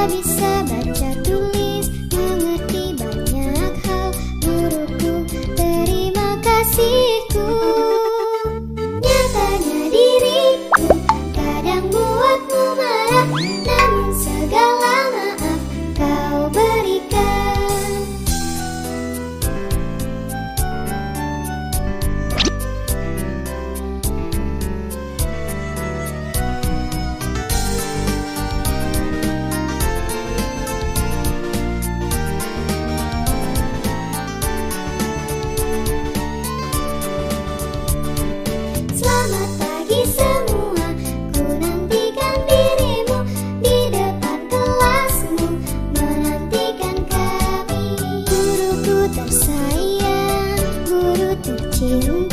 bisa baca tulis, mengerti banyak hal. Guruku, terima kasihku. Nyatanya diriku kadang buatmu marah, namun segala maaf kau berikan. Selamat pagi semua, ku nantikan dirimu di depan kelasmu, menantikan kami. Guruku tersayang, guru tercinta.